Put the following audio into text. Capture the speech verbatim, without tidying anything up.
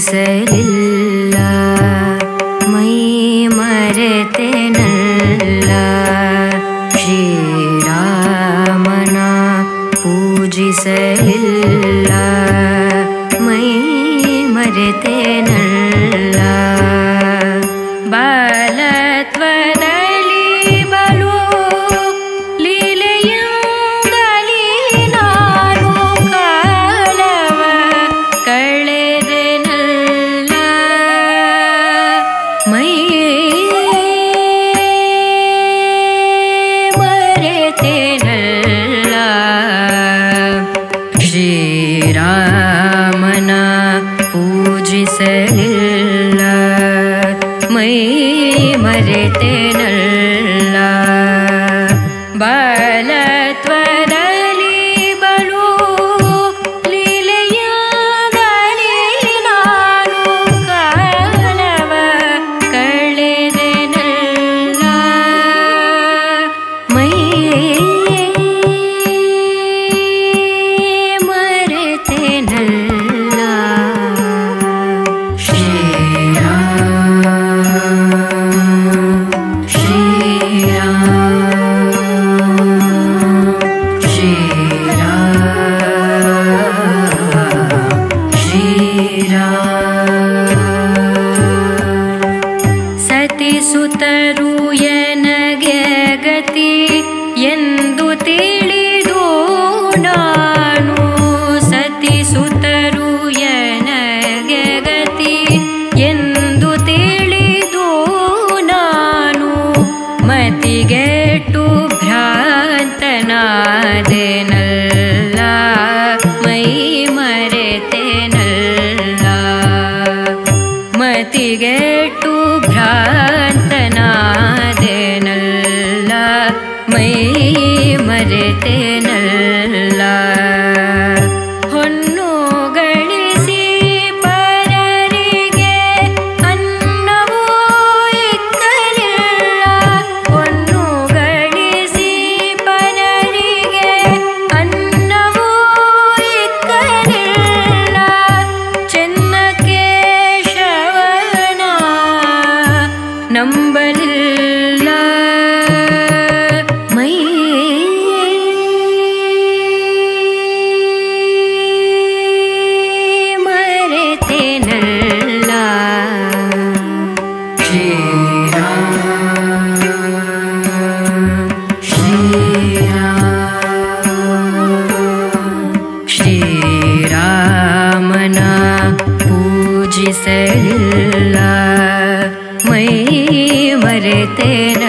ಪೂಜಿಸಲಿಲ್ಲ ಮೈ ಮರೆತೆನಲ್ಲ ಶ್ರೀರಾಮನ ಪೂಜಿಸಲಿಲ್ಲ ಮೈ ಮರೆತೆನಲ್ಲ ಬಾಲತ್ವದಲ್ಲಿ ಬಲು ಲೀಲೆಯಿಂದಲೀ ನಾನು ಕಾಲವ ಕಳೆದೆನಲ್ಲ ಮೈ ಮರೆತೆನಲ್ಲ ಶ್ರೀರಾಮನ ಪೂಜಿಸಲಿಲ್ಲ ಮೈ ಮರೆತೆನಲ್ಲ ಬಾಲತ್ವದಲ್ಲಿ ಬಲು ಲೀಲೆಯಿಂದಲೀ ನಾನು ಕಾಲವ ಕಳೆದೆನಲ್ಲ ಮೈ ಮರೆತೆನಲ್ಲ ಸತಿಸುತರು ಎನಗೆ ಗತಿ ಎಂದು ತಿಳಿದು ನಾನು ಸತಿಸುತರು ಎನಗೆ ಗತಿ ಎಂದು ತಿಳಿದು ನಾನು ಮತಿಗೆಟ್ಟು ಭ್ರಾಂತನಾದೆನಲ್ಲ ಮೈ ಮರೆತೆನಲ್ಲ ಮತಿಗೆಟ್ಟು ಭ್ರಾಂತನಾದೆನಲ್ಲ ಮೈ ಮರೆತೆನಲ್ಲ ಹೊನ್ನು ಗಳಿಸಿ ಪರರಿಗೆ ಅನ್ನವೂ ಇಕ್ಕಲಿಲ್ಲ ಹೊನ್ನು ಗಳಿಸಿ ಪರರಿಗೆ ಅನ್ನವೂ ಇಕ್ಕಲಿಲ್ಲ ಚೆನ್ನ ಕೇಶವನ ನಂಬಲಿಲ್ಲ ಮೈ ಮರೆತೆನಲ್ಲ ಶ್ರೀರಾಮನ ಪೂಜಿಸಲಿಲ್ಲ ಮೈ ಮರೆತೆನಲ್ಲ